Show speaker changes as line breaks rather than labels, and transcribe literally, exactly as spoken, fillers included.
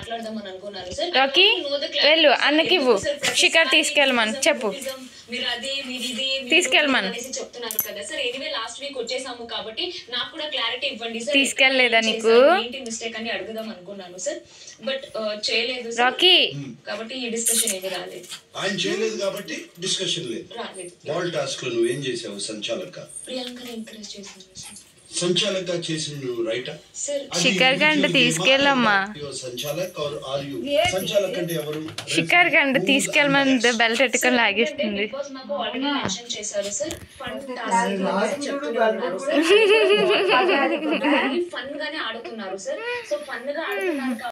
మాట్లాడదామని అనుకున్నాను sir.
Rocky వెళ్ళు అన్నకి ఇవ్వు, షికార్ తీసుకెళ్ళమని చెప్పు,
మీరు అది మీరు ఇది
తీసుకెళ్ళమని
చెప్తున్నారు కదా సార్. ఎనీవే లాస్ట్ వీక్ వచ్చేసాము కాబట్టి నాకు కూడా క్లారిటీ ఇవ్వండి సార్.
తీసుకెళ్ళలేదా నీకు?
ఏంటి మిస్టేక్ అని అడుగుదాం అనుకున్నాను సార్, బట్ చేయలేదు
రాకీ
కాబట్టి ఈ డిస్కషన్ ఏమీ రాలేదు.
ఆయన చేయలేదు కాబట్టి డిస్కషన్ లేదు.
రాలేదు.
వాల్ టాస్క్ లో నువ్వు ఏం చేసావు? సంచాలక
ప్రియాంకని ఎంకరేజ్ చేశాను సార్.
సంచాలక చేసి నువ్వు రైటా?
షికార్ గంట తీసుకెళ్ళమ్మా.
Sanchalak are are you sanchalak అంటే ఎవరు?
షికార్ గంట తీసుకెళ్ళమని బెల్ట్ పెట్టుకొని లాగేస్తుంది.
మాకు ఆల్రెడీ మెన్షన్ చేశారు సార్. ఫన్ టాస్క్ చెప్తున్నారు సార్. ఫన్ గానే ఆడుతున్నారు సార్. సో ఫన్ గా ఆడుతున్నారు.